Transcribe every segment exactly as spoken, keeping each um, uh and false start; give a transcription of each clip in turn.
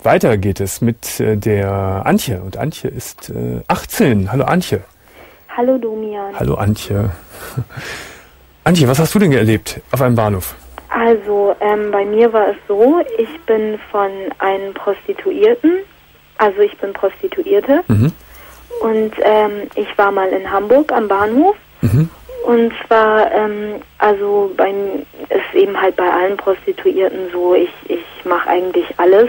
Weiter geht es mit äh, der Antje. Und Antje ist äh, achtzehn. Hallo Antje. Hallo Domian. Hallo Antje. Antje, was hast du denn erlebt auf einem Bahnhof? Also ähm, bei mir war es so, ich bin von einem Prostituierten, also ich bin Prostituierte. Mhm. Und ähm, ich war mal in Hamburg am Bahnhof. Mhm. Und zwar, ähm, also bei ist eben halt bei allen Prostituierten so, ich, ich mache eigentlich alles.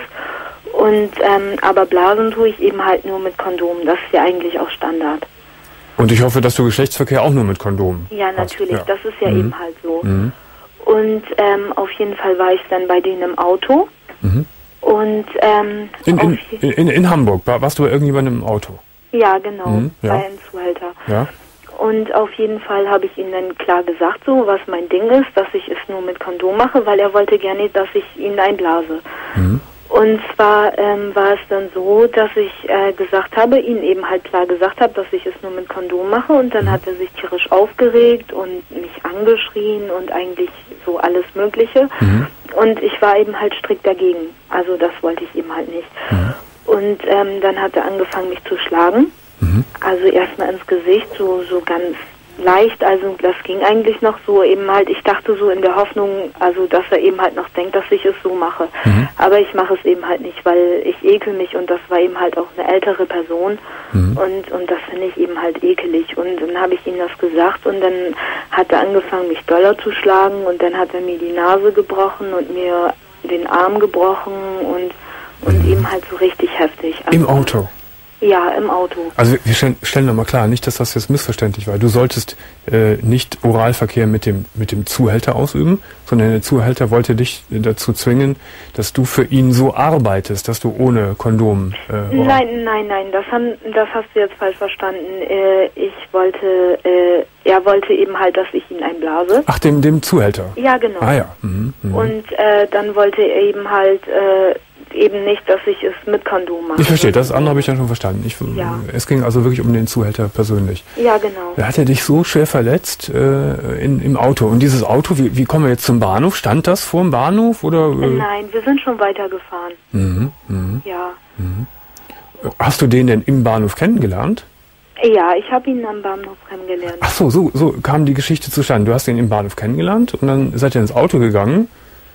Und ähm, aber blasen tue ich eben halt nur mit Kondom. Das ist ja eigentlich auch Standard. Und ich hoffe, dass du Geschlechtsverkehr auch nur mit Kondom Ja, natürlich. hast. Ja. Das ist ja mhm. eben halt so. Mhm. Und ähm, auf jeden Fall war ich dann bei denen im Auto. Mhm. Und ähm, in, in, in, in, in Hamburg, warst du bei irgendjemandem im Auto? Ja, genau, mhm, ja. bei einem Zuhälter. Ja. Und auf jeden Fall habe ich ihm dann klar gesagt, so was mein Ding ist, dass ich es nur mit Kondom mache, weil er wollte gerne, dass ich ihn einblase. Mhm. Und zwar ähm, war es dann so, dass ich äh, gesagt habe, ihm eben halt klar gesagt habe, dass ich es nur mit Kondom mache. Und dann mhm. hat er sich tierisch aufgeregt und mich angeschrien und eigentlich so alles Mögliche. Mhm. Und ich war eben halt strikt dagegen. Also das wollte ich eben halt nicht. Mhm. Und ähm, dann hat er angefangen, mich zu schlagen. Mhm. Also erstmal ins Gesicht, so, so ganz leicht. Also das ging eigentlich noch so eben halt, ich dachte so in der Hoffnung, also dass er eben halt noch denkt, dass ich es so mache. Mhm. Aber ich mache es eben halt nicht, weil ich ekel mich und das war eben halt auch eine ältere Person. Mhm. Und, und das finde ich eben halt ekelig. Und dann habe ich ihm das gesagt und dann hat er angefangen, mich doller zu schlagen und dann hat er mir die Nase gebrochen und mir den Arm gebrochen und Und mhm. eben halt so richtig heftig. Also, im Auto? Ja, im Auto. Also wir stellen, stellen nochmal klar, nicht, dass das jetzt missverständlich war. Du solltest äh, nicht Oralverkehr mit dem mit dem Zuhälter ausüben, sondern der Zuhälter wollte dich dazu zwingen, dass du für ihn so arbeitest, dass du ohne Kondom... Äh, nein, nein, nein, das, haben, das hast du jetzt falsch verstanden. Äh, ich wollte... Äh, er wollte eben halt, dass ich ihn einblase. Ach, dem, dem Zuhälter? Ja, genau. Ah ja. Mhm, mh. Und äh, dann wollte er eben halt... Äh, eben nicht, dass ich es mit Kondom mache. Ich verstehe, das andere habe ich dann schon verstanden. Ich, ja. Es ging also wirklich um den Zuhälter persönlich. Ja, genau. Hat er dich so schwer verletzt äh, in, im Auto? Und dieses Auto, wie, wie kommen wir jetzt zum Bahnhof? Stand das vor dem Bahnhof? Oder, äh? Nein, wir sind schon weitergefahren. Mhm, mh. Ja. Mhm. Hast du den denn im Bahnhof kennengelernt? Ja, ich habe ihn am Bahnhof kennengelernt. Ach so, so, so kam die Geschichte zustande. Du hast ihn im Bahnhof kennengelernt und dann seid ihr ins Auto gegangen.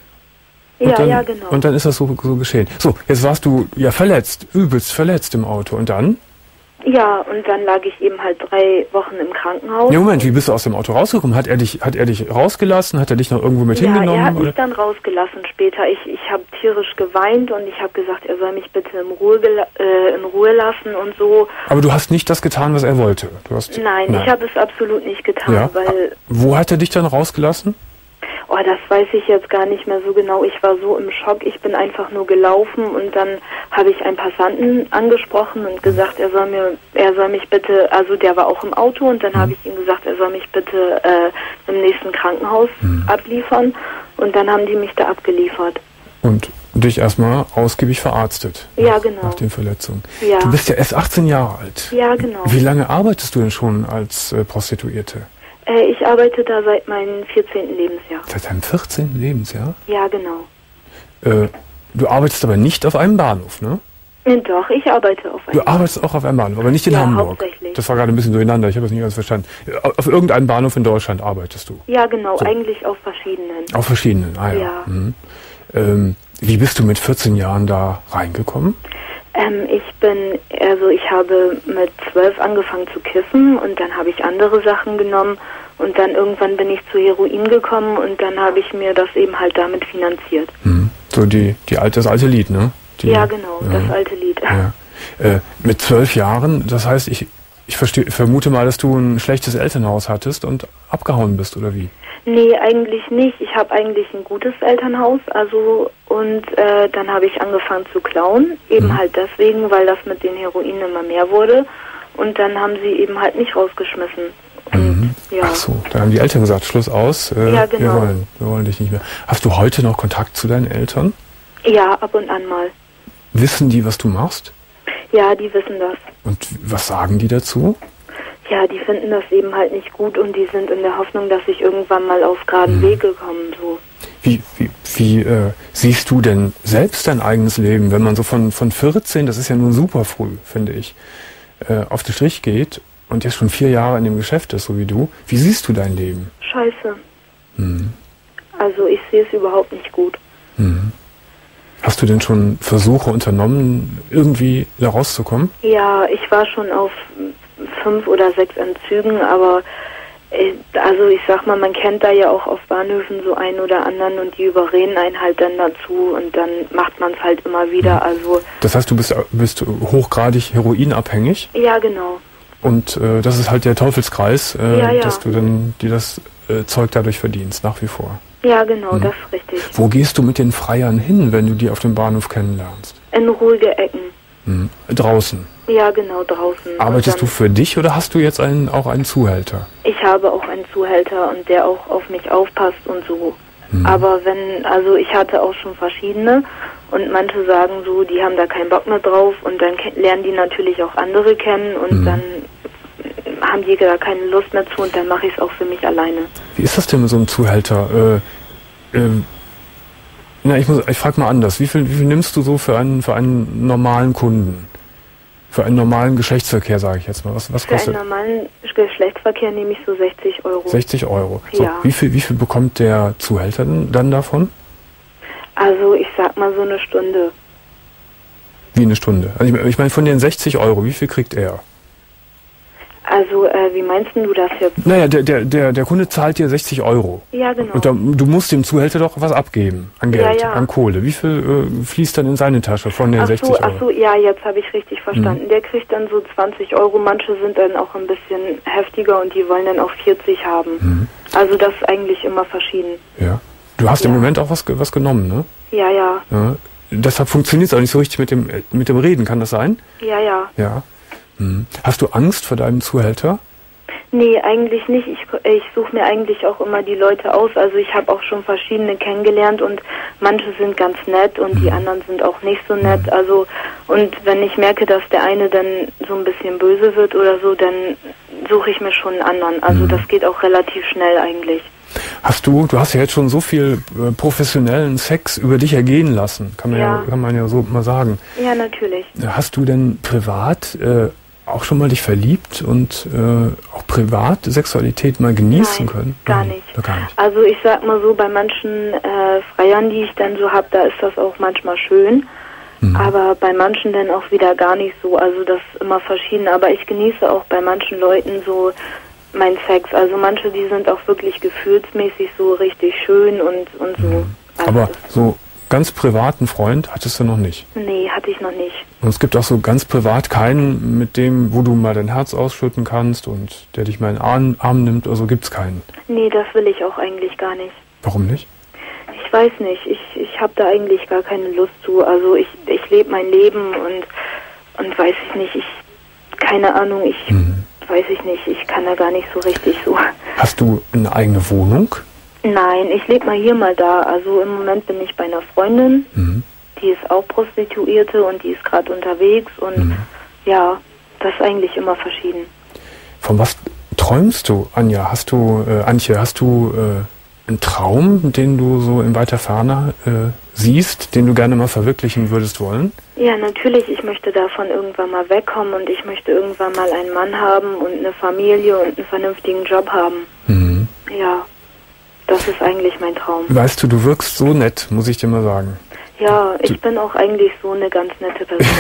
Und ja, dann, ja, genau. Und dann ist das so, so geschehen. So, jetzt warst du ja verletzt, übelst verletzt im Auto. Und dann? Ja, und dann lag ich eben halt drei Wochen im Krankenhaus. Ja, Moment, wie bist du aus dem Auto rausgekommen? Hat er dich, hat er dich rausgelassen? Hat er dich noch irgendwo mit ja, hingenommen? Ja, er hat mich oder? dann rausgelassen später. Ich, ich habe tierisch geweint und ich habe gesagt, er soll mich bitte in Ruhe, äh, in Ruhe lassen und so. Aber du hast nicht das getan, was er wollte? Du hast, nein, nein, ich habe es absolut nicht getan. Ja. Weil Wo hat er dich dann rausgelassen? Oh, das weiß ich jetzt gar nicht mehr so genau. Ich war so im Schock. Ich bin einfach nur gelaufen und dann habe ich einen Passanten angesprochen und gesagt, er soll mir, er soll mich bitte, also der war auch im Auto und dann mhm. habe ich ihm gesagt, er soll mich bitte äh, im nächsten Krankenhaus mhm. abliefern und dann haben die mich da abgeliefert. Und dich erstmal ausgiebig verarztet? Ja, nach, genau. Nach den Verletzungen. Ja. Du bist ja erst achtzehn Jahre alt. Ja, genau. Wie lange arbeitest du denn schon als äh, Prostituierte? Ich arbeite da seit meinem vierzehnten Lebensjahr. Seit deinem vierzehnten Lebensjahr? Ja, genau. Äh, du arbeitest aber nicht auf einem Bahnhof, ne? Doch, ich arbeite auf einem Bahnhof. Du arbeitest auch auf einem Bahnhof, aber nicht in ja, Hamburg. Hauptsächlich. Das war gerade ein bisschen durcheinander, ich habe das nicht ganz verstanden. Auf irgendeinem Bahnhof in Deutschland arbeitest du? Ja, genau, so. Eigentlich auf verschiedenen. Auf verschiedenen, ah ja. ja. Mhm. Ähm, wie bist du mit vierzehn Jahren da reingekommen? Ähm, ich bin, also ich habe mit zwölf angefangen zu kiffen und dann habe ich andere Sachen genommen und dann irgendwann bin ich zu Heroin gekommen und dann habe ich mir das eben halt damit finanziert. Hm. So die, die alte, das alte Lied, ne? Die, ja, genau, ja. Das alte Lied. Ja. Äh, mit zwölf Jahren, das heißt, ich, ich versteh, vermute mal, dass du ein schlechtes Elternhaus hattest und abgehauen bist, oder wie? Nee, eigentlich nicht. Ich habe eigentlich ein gutes Elternhaus, also und äh, dann habe ich angefangen zu klauen, eben mhm. halt deswegen, weil das mit den Heroin immer mehr wurde und dann haben sie eben halt mich rausgeschmissen. Und, mhm. ja. Ach so, da haben die Eltern gesagt, Schluss aus, äh, ja, genau. wir wollen, wir wollen dich nicht mehr. Hast du heute noch Kontakt zu deinen Eltern? Ja, ab und an mal. Wissen die, was du machst? Ja, die wissen das. Und was sagen die dazu? Ja, die finden das eben halt nicht gut und die sind in der Hoffnung, dass ich irgendwann mal auf geraden mhm. Wege komme. So. Wie, wie, wie äh, siehst du denn selbst dein eigenes Leben, wenn man so von, von vierzehn, das ist ja nun super früh, finde ich, äh, auf den Strich geht und jetzt schon vier Jahre in dem Geschäft ist, so wie du. Wie siehst du dein Leben? Scheiße. Mhm. Also ich sehe es überhaupt nicht gut. Mhm. Hast du denn schon Versuche unternommen, irgendwie da rauszukommen? Ja, ich war schon auf fünf oder sechs Entzügen, aber äh, also ich sag mal, man kennt da ja auch auf Bahnhöfen so einen oder anderen und die überreden einen halt dann dazu und dann macht man es halt immer wieder. Also das heißt, du bist, bist hochgradig heroinabhängig? Ja, genau. Und äh, das ist halt der Teufelskreis, äh, ja, ja. dass du dann dir das äh, Zeug dadurch verdienst, nach wie vor. Ja, genau, mhm. das ist richtig. Wo gehst du mit den Freiern hin, wenn du die auf dem Bahnhof kennenlernst? In ruhige Ecken. Mhm. Draußen? Ja, genau, draußen. Arbeitest du für dich oder hast du jetzt einen, auch einen Zuhälter? Ich habe auch einen Zuhälter und der auch auf mich aufpasst und so. Mhm. Aber wenn, also ich hatte auch schon verschiedene und manche sagen so, die haben da keinen Bock mehr drauf und dann lernen die natürlich auch andere kennen und mhm. dann haben die da keine Lust mehr zu und dann mache ich es auch für mich alleine. Wie ist das denn mit so einem Zuhälter? Äh, äh, na, ich muss, ich frage mal anders. Wie viel, wie viel nimmst du so für einen, für einen normalen Kunden? Für einen normalen Geschlechtsverkehr, sage ich jetzt mal. Was, was für kostet? einen normalen Geschlechtsverkehr nehme ich so sechzig Euro. sechzig Euro. So, ja. Wie viel, wie viel bekommt der Zuhälter denn, dann davon? Also ich sag mal so eine Stunde. Wie eine Stunde? Also ich, ich meine von den sechzig Euro, wie viel kriegt er? Also, äh, wie meinst du das jetzt? Naja, der, der, der, der Kunde zahlt dir sechzig Euro. Ja, genau. Und da, du musst dem Zuhälter doch was abgeben an Geld, ja, ja. an Kohle. Wie viel äh, fließt dann in seine Tasche von den ach so, sechzig Euro? Ach so, ja, jetzt habe ich richtig verstanden. Mhm. Der kriegt dann so zwanzig Euro. Manche sind dann auch ein bisschen heftiger und die wollen dann auch vierzig haben. Mhm. Also das ist eigentlich immer verschieden. Ja. Du hast ja. im Moment auch was, was genommen, ne? Ja, ja. ja. Deshalb funktioniert es auch nicht so richtig mit dem, mit dem Reden, kann das sein? Ja, ja. Ja. Mhm. Hast du Angst vor deinem Zuhälter? Nee, eigentlich nicht. Ich, ich suche mir eigentlich auch immer die Leute aus. Also ich habe auch schon verschiedene kennengelernt und manche sind ganz nett und mhm. die anderen sind auch nicht so nett. Mhm. Also und wenn ich merke, dass der eine dann so ein bisschen böse wird oder so, dann suche ich mir schon einen anderen. Also mhm. das geht auch relativ schnell eigentlich. Hast du, du hast ja jetzt schon so viel äh, professionellen Sex über dich ergehen lassen, kann man ja, ja kann man ja so mal sagen. Ja, natürlich. Hast du denn privat äh, auch schon mal dich verliebt und äh, auch privat Sexualität mal genießen Nein, können? Gar Nein, nicht. gar nicht. Also ich sag mal so, bei manchen äh, Freiern, die ich dann so habe, da ist das auch manchmal schön. Mhm. Aber bei manchen dann auch wieder gar nicht so. Also das ist immer verschieden. Aber ich genieße auch bei manchen Leuten so mein Sex. Also manche, die sind auch wirklich gefühlsmäßig so richtig schön und, und so. Mhm. Also aber so ganz privaten Freund hattest du noch nicht? Nee, hatte ich noch nicht. Und es gibt auch so ganz privat keinen, mit dem, wo du mal dein Herz ausschütten kannst und der dich mal in den Arm, Arm nimmt, also gibt's keinen? Nee, das will ich auch eigentlich gar nicht. Warum nicht? Ich weiß nicht, ich, ich habe da eigentlich gar keine Lust zu. Also ich, ich lebe mein Leben und, und weiß ich nicht, ich, keine Ahnung, ich mhm. weiß ich nicht, ich kann da gar nicht so richtig so. Hast du eine eigene Wohnung? Nein, ich lebe mal hier, mal da. Also im Moment bin ich bei einer Freundin, mhm. die ist auch Prostituierte und die ist gerade unterwegs und mhm. ja, das ist eigentlich immer verschieden. Von was träumst du, Anja? Hast du, äh, Antje, hast du äh, einen Traum, den du so in weiter Ferne äh, siehst, den du gerne mal verwirklichen würdest wollen? Ja, natürlich. Ich möchte davon irgendwann mal wegkommen und ich möchte irgendwann mal einen Mann haben und eine Familie und einen vernünftigen Job haben. Mhm. Ja. Das ist eigentlich mein Traum. Weißt du, du wirkst so nett, muss ich dir mal sagen. Ja, ich du bin auch eigentlich so eine ganz nette Person.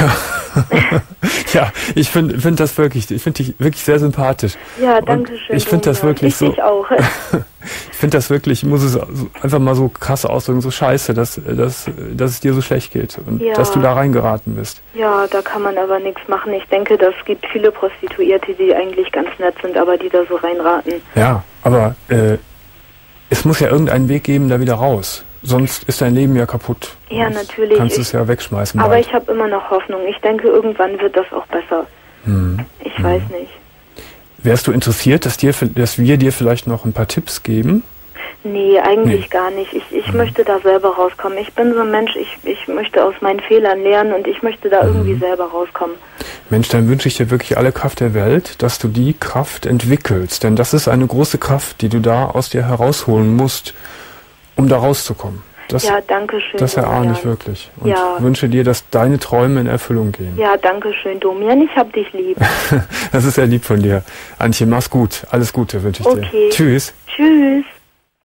Ja, ja ich finde find das wirklich, ich finde dich wirklich sehr sympathisch. Ja, danke schön. Ich finde das wirklich ich so. Ich auch. Ich finde das wirklich, ich muss es einfach mal so krass ausdrücken, so scheiße, dass, dass, dass es dir so schlecht geht und ja. dass du da reingeraten bist. Ja, da kann man aber nichts machen. Ich denke, das gibt viele Prostituierte, die eigentlich ganz nett sind, aber die da so reinraten. Ja, aber äh, es muss ja irgendeinen Weg geben, da wieder raus. Sonst ist dein Leben ja kaputt. Ja, und natürlich. Kannst es ja wegschmeißen. Aber bald. ich habe immer noch Hoffnung. Ich denke, irgendwann wird das auch besser. Hm. Ich hm. weiß nicht. Wärst du interessiert, dass, dir, dass wir dir vielleicht noch ein paar Tipps geben? Nee, eigentlich nee. gar nicht. Ich, ich hm. möchte da selber rauskommen. Ich bin so ein Mensch, ich, ich möchte aus meinen Fehlern lernen und ich möchte da hm. irgendwie selber rauskommen. Mensch, dann wünsche ich dir wirklich alle Kraft der Welt, dass du die Kraft entwickelst. Denn das ist eine große Kraft, die du da aus dir herausholen musst, um da rauszukommen. Das, ja, danke schön. Das erahne ich wirklich. Und ja. ich wünsche dir, dass deine Träume in Erfüllung gehen. Ja, danke schön, Domian. Ich hab dich lieb. Das ist sehr lieb von dir. Antje, mach's gut. Alles Gute wünsche ich okay. dir. Tschüss. Tschüss.